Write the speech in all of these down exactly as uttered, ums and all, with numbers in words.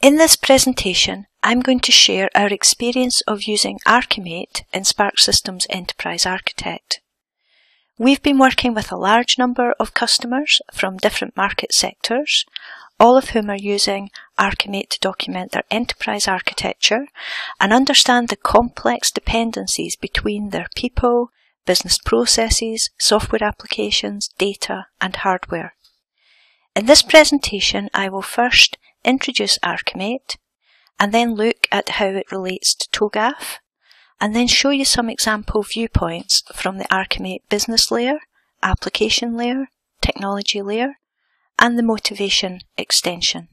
In this presentation, I'm going to share our experience of using ArchiMate in Sparx Systems Enterprise Architect. We've been working with a large number of customers from different market sectors, all of whom are using ArchiMate to document their enterprise architecture and understand the complex dependencies between their people, business processes, software applications, data, and hardware. In this presentation, I will first introduce ArchiMate, and then look at how it relates to TOGAF, and then show you some example viewpoints from the ArchiMate business layer, application layer, technology layer, and the motivation extension.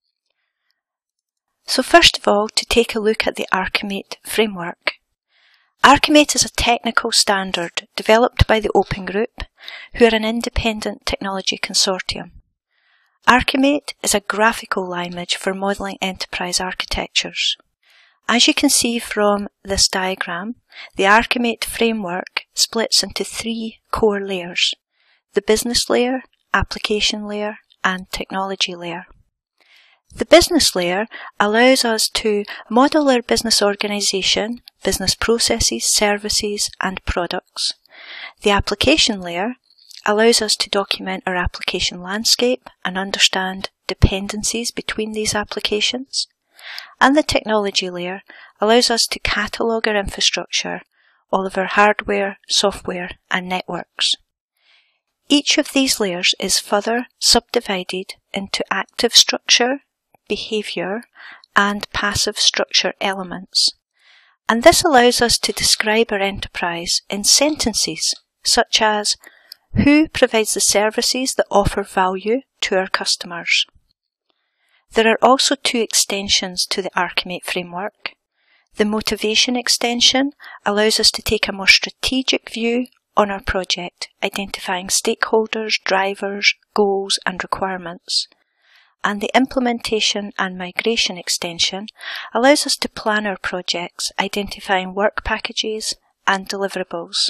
So first of all, to take a look at the ArchiMate Framework. ArchiMate is a technical standard developed by the Open Group, who are an independent technology consortium. ArchiMate is a graphical language for modelling enterprise architectures. As you can see from this diagram, the ArchiMate framework splits into three core layers: the business layer, application layer, and technology layer. The business layer allows us to model our business organisation, business processes, services, and products. The application layer allows us to document our application landscape and understand dependencies between these applications. And the technology layer allows us to catalogue our infrastructure, all of our hardware, software, and networks. Each of these layers is further subdivided into active structure, behaviour, and passive structure elements. And this allows us to describe our enterprise in sentences such as: who provides the services that offer value to our customers? There are also two extensions to the ArchiMate framework. The motivation extension allows us to take a more strategic view on our project, identifying stakeholders, drivers, goals, and requirements. And the implementation and migration extension allows us to plan our projects, identifying work packages and deliverables.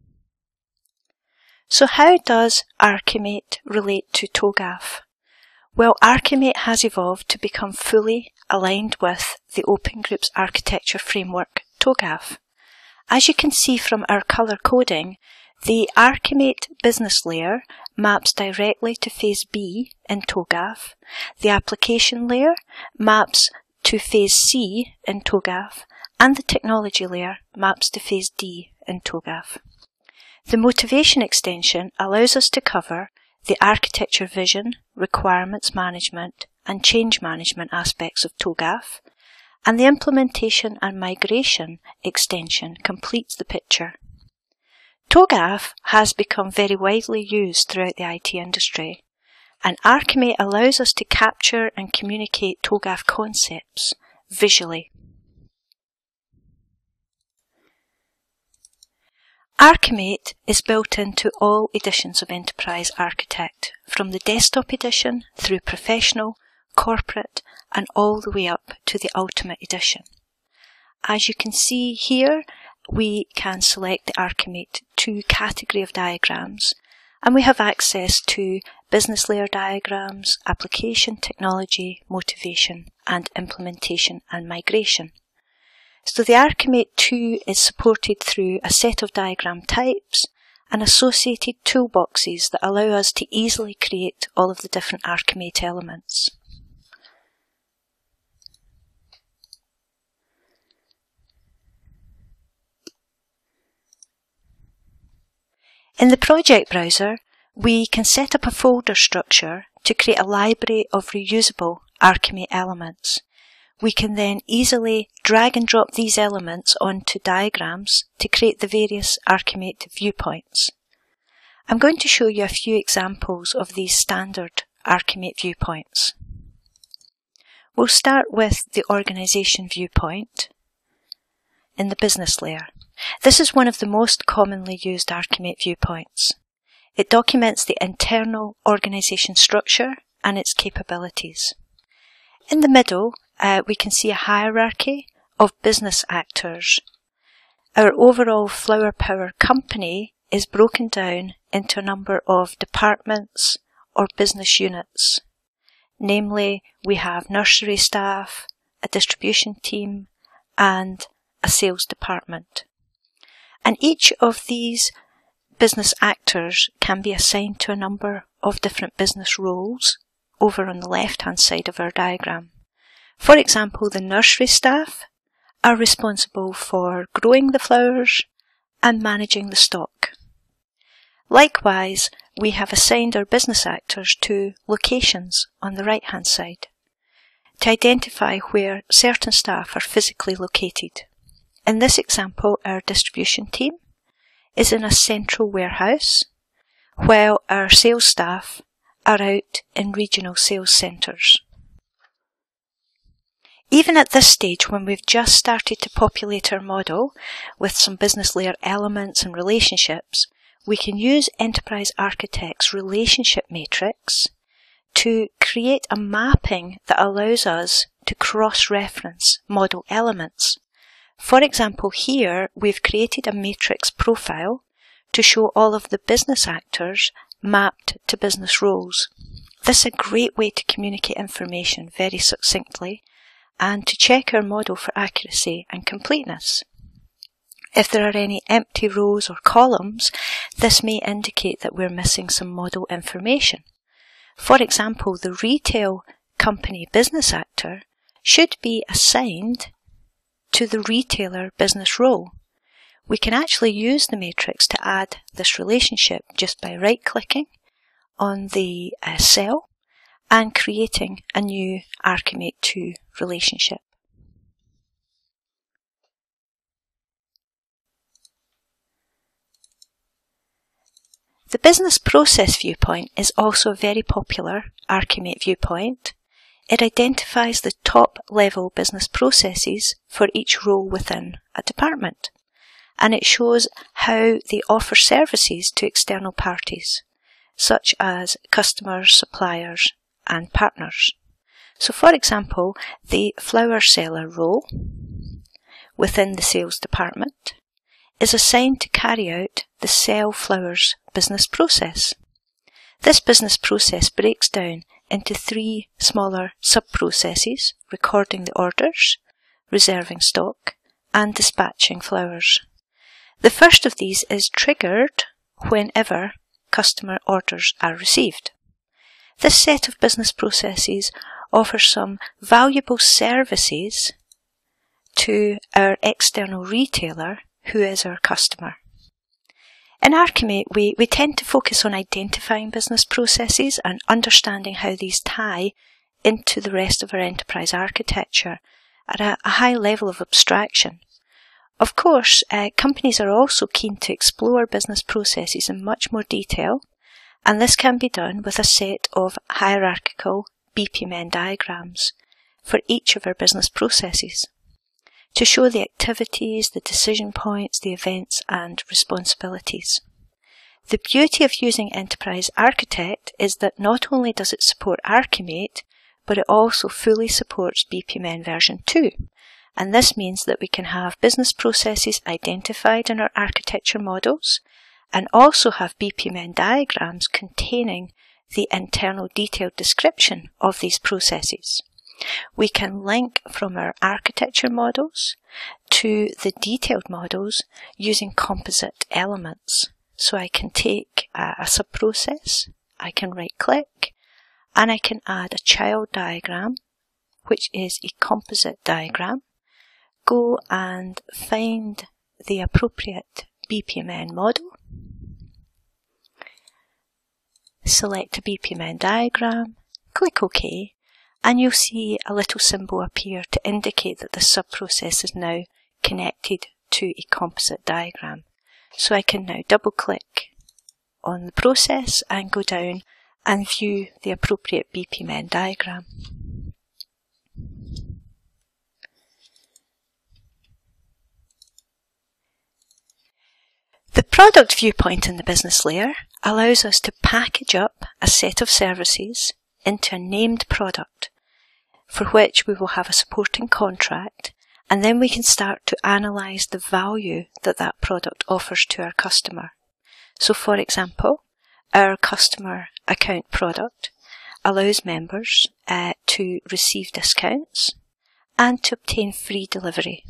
So how does ArchiMate relate to TOGAF? Well, ArchiMate has evolved to become fully aligned with the Open Group's architecture framework, TOGAF. As you can see from our colour coding, the ArchiMate business layer maps directly to phase B in TOGAF, the application layer maps to phase C in TOGAF, and the technology layer maps to phase D in TOGAF. The motivation extension allows us to cover the architecture vision, requirements management, and change management aspects of TOGAF, and the implementation and migration extension completes the picture. TOGAF has become very widely used throughout the I T industry, and ArchiMate allows us to capture and communicate TOGAF concepts visually. ArchiMate is built into all editions of Enterprise Architect, from the desktop edition through professional, corporate, and all the way up to the ultimate edition. As you can see here, we can select the ArchiMate two category of diagrams, and we have access to business layer diagrams, application, technology, motivation, and implementation and migration. So the ArchiMate two is supported through a set of diagram types and associated toolboxes that allow us to easily create all of the different ArchiMate elements. In the project browser, we can set up a folder structure to create a library of reusable ArchiMate elements. We can then easily drag and drop these elements onto diagrams to create the various ArchiMate viewpoints. I'm going to show you a few examples of these standard ArchiMate viewpoints. We'll start with the organisation viewpoint in the business layer. This is one of the most commonly used ArchiMate viewpoints. It documents the internal organisation structure and its capabilities. In the middle, Uh, we can see a hierarchy of business actors. Our overall Flower Power company is broken down into a number of departments or business units. Namely, we have nursery staff, a distribution team, and a sales department. And each of these business actors can be assigned to a number of different business roles over on the left-hand side of our diagram. For example, the nursery staff are responsible for growing the flowers and managing the stock. Likewise, we have assigned our business actors to locations on the right-hand side to identify where certain staff are physically located. In this example, our distribution team is in a central warehouse, while our sales staff are out in regional sales centres. Even at this stage, when we've just started to populate our model with some business layer elements and relationships, we can use Enterprise Architect's relationship matrix to create a mapping that allows us to cross-reference model elements. For example, here we've created a matrix profile to show all of the business actors mapped to business roles. This is a great way to communicate information very succinctly and to check our model for accuracy and completeness. If there are any empty rows or columns, this may indicate that we're missing some model information. For example, the retail company business actor should be assigned to the retailer business role. We can actually use the matrix to add this relationship just by right-clicking on the uh, cell and creating a new ArchiMate two relationship. The business process viewpoint is also a very popular ArchiMate viewpoint. It identifies the top-level business processes for each role within a department, and it shows how they offer services to external parties, such as customers, suppliers, and partners. So, for example, the flower seller role within the sales department is assigned to carry out the sell flowers business process. This business process breaks down into three smaller sub-processes: recording the orders, reserving stock, and dispatching flowers. The first of these is triggered whenever customer orders are received. This set of business processes offers some valuable services to our external retailer, who is our customer. In ArchiMate, we, we tend to focus on identifying business processes and understanding how these tie into the rest of our enterprise architecture at a, a high level of abstraction. Of course, uh, companies are also keen to explore business processes in much more detail, and this can be done with a set of hierarchical B P M N diagrams for each of our business processes to show the activities, the decision points, the events, and responsibilities. The beauty of using Enterprise Architect is that not only does it support ArchiMate, but it also fully supports B P M N version two. And this means that we can have business processes identified in our architecture models and also have B P M N diagrams containing the internal detailed description of these processes. We can link from our architecture models to the detailed models using composite elements. So I can take a, a sub-process, I can right-click, and I can add a child diagram, which is a composite diagram, go and find the appropriate B P M N model, select a B P M N diagram, click OK, and you'll see a little symbol appear to indicate that the sub-process is now connected to a composite diagram. So I can now double click on the process and go down and view the appropriate B P M N diagram. The product viewpoint in the business layer allows us to package up a set of services into a named product, for which we will have a supporting contract, and then we can start to analyse the value that that product offers to our customer. So, for example, our customer account product allows members uh, to receive discounts and to obtain free delivery.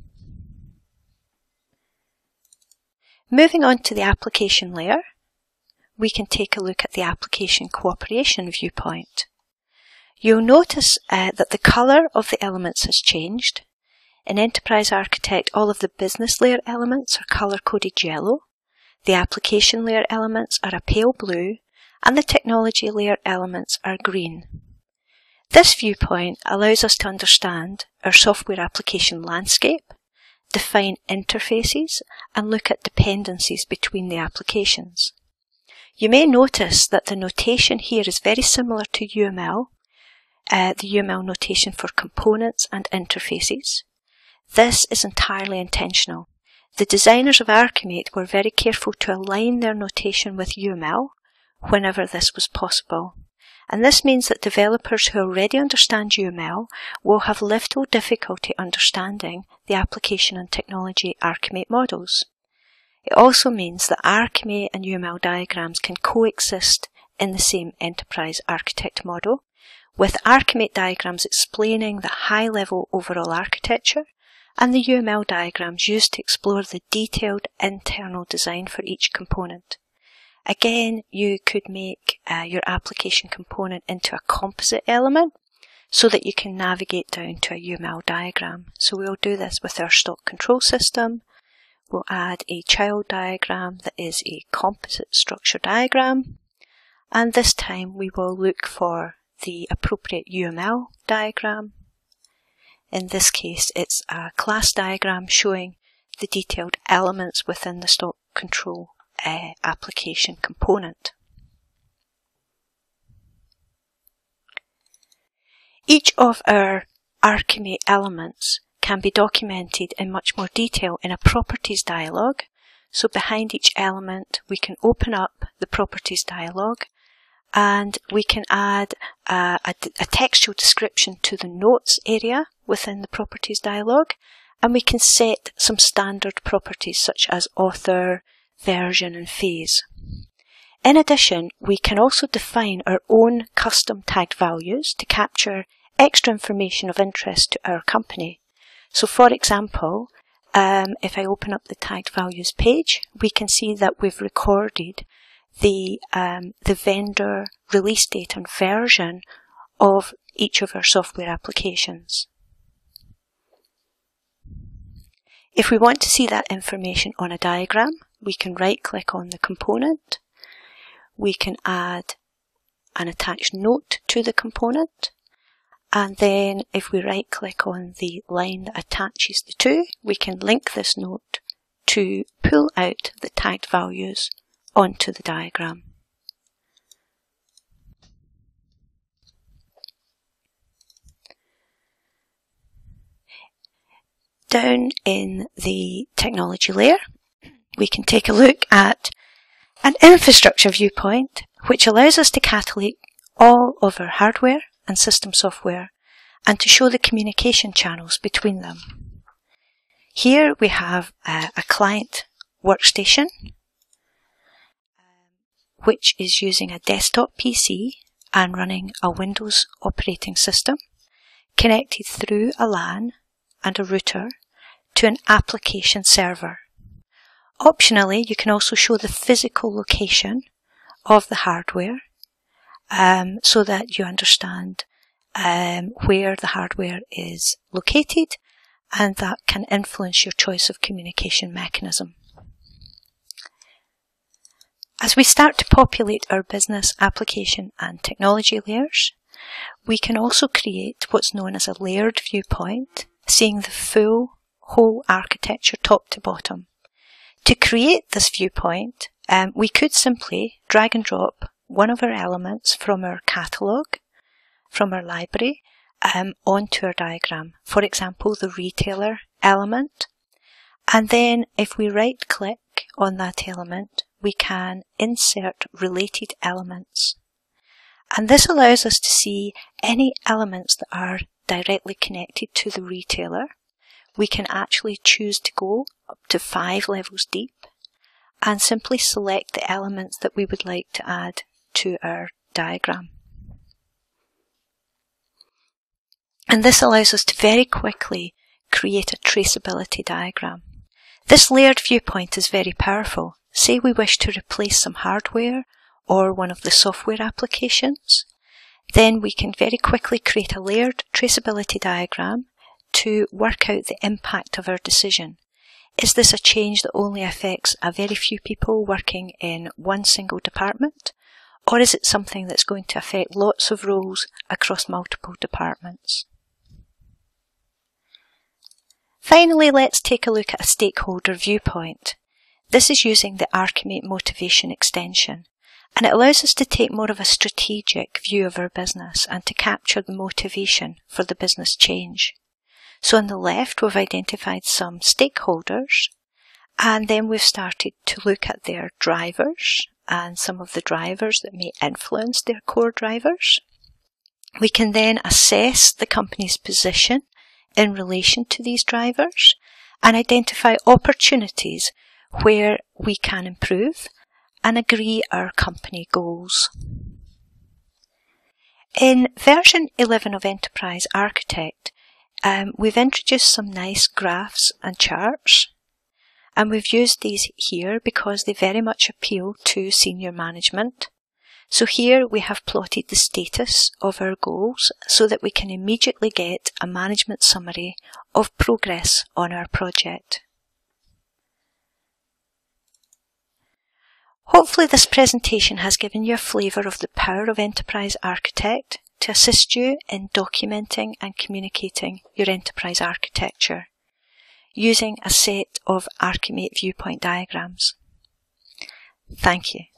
Moving on to the application layer, we can take a look at the application cooperation viewpoint. You'll notice uh, that the colour of the elements has changed. In Enterprise Architect, all of the business layer elements are colour-coded yellow, the application layer elements are a pale blue, and the technology layer elements are green. This viewpoint allows us to understand our software application landscape, define interfaces, and look at dependencies between the applications. You may notice that the notation here is very similar to U M L, uh, the U M L notation for components and interfaces. This is entirely intentional. The designers of ArchiMate were very careful to align their notation with U M L whenever this was possible. And this means that developers who already understand U M L will have little difficulty understanding the application and technology ArchiMate models. It also means that ArchiMate and U M L diagrams can coexist in the same Enterprise Architect model, with ArchiMate diagrams explaining the high-level overall architecture and the U M L diagrams used to explore the detailed internal design for each component. Again, you could make uh, your application component into a composite element so that you can navigate down to a U M L diagram. So we'll do this with our stock control system. We'll add a child diagram that is a composite structure diagram, and this time we will look for the appropriate U M L diagram. In this case, it's a class diagram showing the detailed elements within the stock control uh, application component. Each of our ArchiMate elements can be documented in much more detail in a properties dialog. So behind each element, we can open up the properties dialog, and we can add a, a, a textual description to the notes area within the properties dialog, and we can set some standard properties such as author, version, and phase. In addition, we can also define our own custom tagged values to capture extra information of interest to our company. So for example, um, if I open up the tagged values page, we can see that we've recorded the, um, the vendor release date and version of each of our software applications. If we want to see that information on a diagram, we can right-click on the component. We can add an attached note to the component. And then if we right-click on the line that attaches the two, we can link this note to pull out the tagged values onto the diagram. Down in the technology layer, we can take a look at an infrastructure viewpoint, which allows us to catalog all of our hardware and system software and to show the communication channels between them. Here we have a, a client workstation, which is using a desktop P C and running a Windows operating system, connected through a LAN and a router to an application server. Optionally, you can also show the physical location of the hardware um, so that you understand um, where the hardware is located, and that can influence your choice of communication mechanism. As we start to populate our business, application and technology layers, we can also create what's known as a layered viewpoint, seeing the full whole architecture top to bottom. To create this viewpoint, um, we could simply drag and drop one of our elements from our catalogue, from our library, um, onto our diagram. For example, the retailer element. And then if we right click on that element, we can insert related elements. And this allows us to see any elements that are directly connected to the retailer. We can actually choose to go up to five levels deep and simply select the elements that we would like to add to our diagram. And this allows us to very quickly create a traceability diagram. This layered viewpoint is very powerful. Say we wish to replace some hardware or one of the software applications, then we can very quickly create a layered traceability diagram to work out the impact of our decision. Is this a change that only affects a very few people working in one single department, or is it something that's going to affect lots of roles across multiple departments? Finally, let's take a look at a stakeholder viewpoint. This is using the ArchiMate Motivation extension, and it allows us to take more of a strategic view of our business and to capture the motivation for the business change. So on the left, we've identified some stakeholders, and then we've started to look at their drivers and some of the drivers that may influence their core drivers. We can then assess the company's position in relation to these drivers and identify opportunities where we can improve and agree our company goals. In version eleven of Enterprise Architect, um, we've introduced some nice graphs and charts, and we've used these here because they very much appeal to senior management. So here we have plotted the status of our goals so that we can immediately get a management summary of progress on our project. Hopefully this presentation has given you a flavour of the power of Enterprise Architect to assist you in documenting and communicating your enterprise architecture using a set of ArchiMate viewpoint diagrams. Thank you.